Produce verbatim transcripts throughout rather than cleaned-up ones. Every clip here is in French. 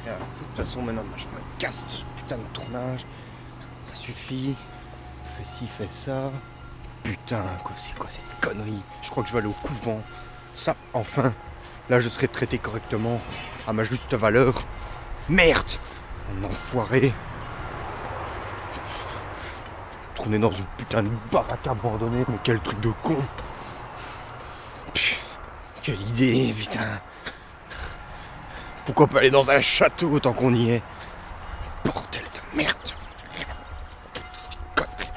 Et à foutre, de toute façon, maintenant, je me casse de ce putain de tournage. Ça suffit. Fais ci, fais ça. Putain, quoi, c'est quoi cette connerie? Je crois que je vais aller au couvent. Ça, enfin, là, je serai traité correctement, à ma juste valeur. Merde! Un enfoiré. Tourner dans une putain de baraque abandonnée, mais quel truc de con. Pff, quelle idée, putain. Pourquoi pas aller dans un château tant qu'on y est? Bordel de merde. C'est une connerie.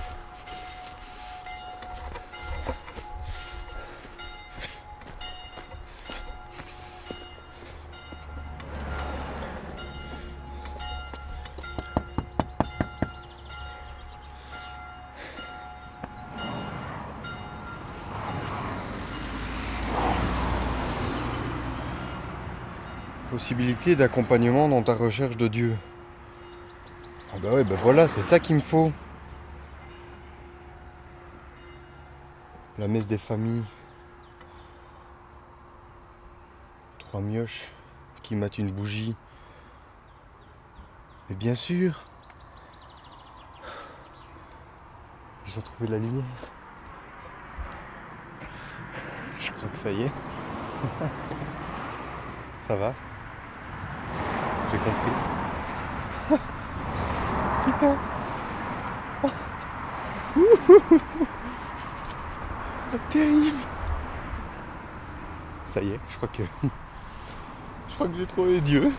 Possibilité d'accompagnement dans ta recherche de Dieu. Ah bah ouais, bah voilà, c'est ça qu'il me faut. La messe des familles. Trois mioches qui matent une bougie. Mais bien sûr. Ils ont trouvé la lumière. Je crois que ça y est. Ça va? J'ai compris. Putain. Terrible. Ça y est, je crois que... Je crois que j'ai trouvé Dieu.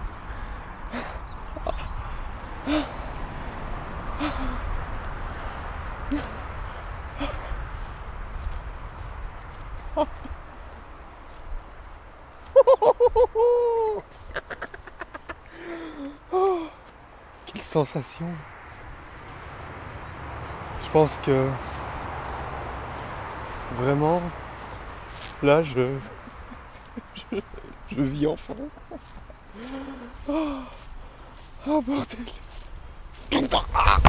Oh, quelle sensation! Je pense que vraiment là je je, je vis enfin. Oh, oh bordel!